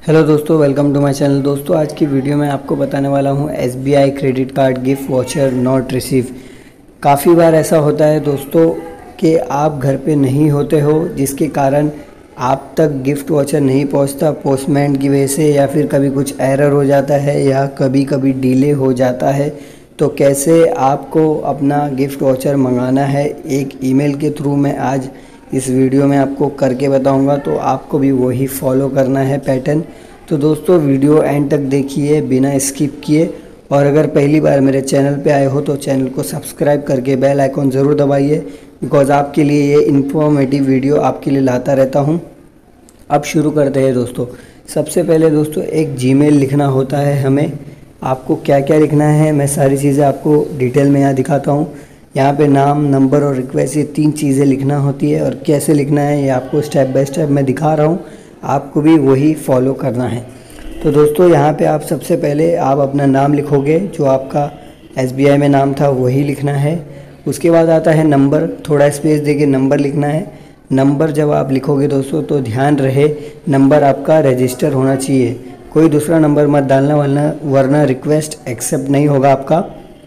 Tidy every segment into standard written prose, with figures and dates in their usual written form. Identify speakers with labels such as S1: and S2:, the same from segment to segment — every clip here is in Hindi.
S1: हेलो दोस्तों, वेलकम टू माय चैनल। दोस्तों आज की वीडियो में आपको बताने वाला हूं SBI credit card gift voucher not receive. काफ़ी बार ऐसा होता है दोस्तों कि आप घर पे नहीं होते हो, जिसके कारण आप तक गिफ्ट वॉचर नहीं पहुंचता पोस्टमैन की वजह से, या फिर कभी कुछ एरर हो जाता है या कभी कभी डिले हो जाता है। तो कैसे आपको अपना गिफ्ट वॉचर मंगाना है एक ईमेल के थ्रू मैं आज इस वीडियो में आपको करके बताऊंगा। तो आपको भी वही फॉलो करना है पैटर्न। तो दोस्तों वीडियो एंड तक देखिए बिना स्किप किए, और अगर पहली बार मेरे चैनल पे आए हो तो चैनल को सब्सक्राइब करके बेल आइकॉन ज़रूर दबाइए, बिकॉज़ आपके लिए ये इन्फॉर्मेटिव वीडियो आपके लिए लाता रहता हूँ। अब शुरू करते हैं दोस्तों। सबसे पहले दोस्तों एक जीमेल लिखना होता है हमें। आपको क्या क्या लिखना है मैं सारी चीज़ें आपको डिटेल में यहाँ दिखाता हूँ। यहाँ पे नाम, नंबर और रिक्वेस्ट, ये 3 चीज़ें लिखना होती है, और कैसे लिखना है ये आपको स्टेप बाय स्टेप मैं दिखा रहा हूँ, आपको भी वही फॉलो करना है। तो दोस्तों यहाँ पे आप सबसे पहले आप अपना नाम लिखोगे, जो आपका SBI में नाम था वही लिखना है। उसके बाद आता है नंबर, थोड़ा स्पेस देके नंबर लिखना है। नंबर जब आप लिखोगे दोस्तों तो ध्यान रहे नंबर आपका रजिस्टर होना चाहिए, कोई दूसरा नंबर मत डालना वरना रिक्वेस्ट एक्सेप्ट नहीं होगा आपका।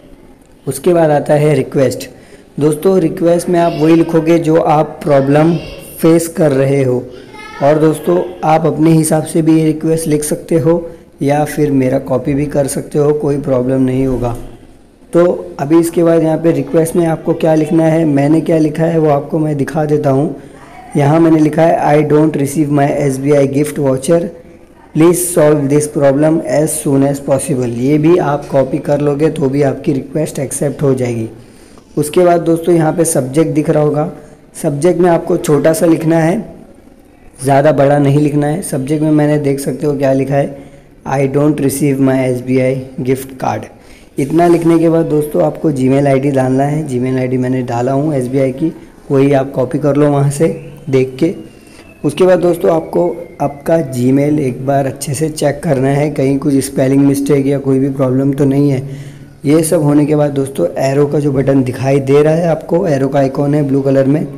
S1: उसके बाद आता है रिक्वेस्ट। दोस्तों रिक्वेस्ट में आप वही लिखोगे जो आप प्रॉब्लम फेस कर रहे हो, और दोस्तों आप अपने हिसाब से भी ये रिक्वेस्ट लिख सकते हो या फिर मेरा कॉपी भी कर सकते हो, कोई प्रॉब्लम नहीं होगा। तो अभी इसके बाद यहाँ पे रिक्वेस्ट में आपको क्या लिखना है, मैंने क्या लिखा है वो आपको मैं दिखा देता हूँ। यहाँ मैंने लिखा है I don't receive my SBI gift voucher, please solve this problem as soon as possible. ये भी आप कॉपी कर लोगे तो भी आपकी रिक्वेस्ट एक्सेप्ट हो जाएगी। उसके बाद दोस्तों यहाँ पे सब्जेक्ट दिख रहा होगा, सब्जेक्ट में आपको छोटा सा लिखना है, ज़्यादा बड़ा नहीं लिखना है। सब्जेक्ट में मैंने देख सकते हो क्या लिखा है, I don't receive my SBI gift card. इतना लिखने के बाद दोस्तों आपको जीमेल आईडी डालना है। जीमेल आईडी मैंने डाला हूँ SBI की, वही आप कॉपी कर लो वहाँ से देख के। उसके बाद दोस्तों आपको आपका जीमेल एक बार अच्छे से चेक करना है, कहीं कुछ स्पेलिंग मिस्टेक या कोई भी प्रॉब्लम तो नहीं है। ये सब होने के बाद दोस्तों एरो का जो बटन दिखाई दे रहा है आपको, एरो का आइकॉन है ब्लू कलर में,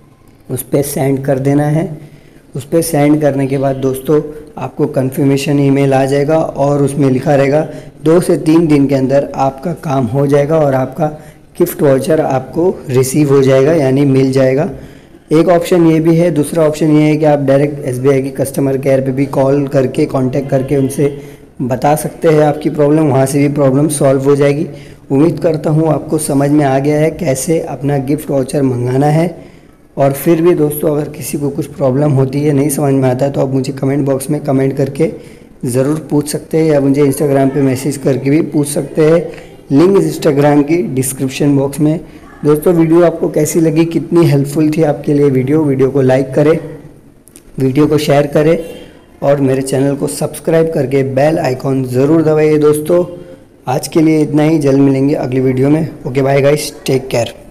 S1: उस पर सेंड कर देना है। उस पर सेंड करने के बाद दोस्तों आपको कन्फर्मेशन ईमेल आ जाएगा, और उसमें लिखा रहेगा 2 से 3 दिन के अंदर आपका काम हो जाएगा और आपका गिफ्ट वॉचर आपको रिसीव हो जाएगा, यानी मिल जाएगा। एक ऑप्शन ये भी है, दूसरा ऑप्शन ये है कि आप डायरेक्ट SBI की कस्टमर केयर पे भी कॉल करके कांटेक्ट करके उनसे बता सकते हैं आपकी प्रॉब्लम, वहाँ से भी प्रॉब्लम सॉल्व हो जाएगी। उम्मीद करता हूँ आपको समझ में आ गया है कैसे अपना गिफ्ट वाउचर मंगाना है। और फिर भी दोस्तों अगर किसी को कुछ प्रॉब्लम होती है, नहीं समझ में आता है, तो आप मुझे कमेंट बॉक्स में कमेंट करके ज़रूर पूछ सकते हैं, या मुझे इंस्टाग्राम पर मैसेज करके भी पूछ सकते हैं। लिंक इंस्टाग्राम की डिस्क्रिप्शन बॉक्स में। दोस्तों वीडियो आपको कैसी लगी, कितनी हेल्पफुल थी आपके लिए वीडियो को लाइक करें, वीडियो को शेयर करें, और मेरे चैनल को सब्सक्राइब करके बेल आइकॉन ज़रूर दबाइए। दोस्तों आज के लिए इतना ही, जल्द मिलेंगे अगली वीडियो में। Okay bye guys, take care.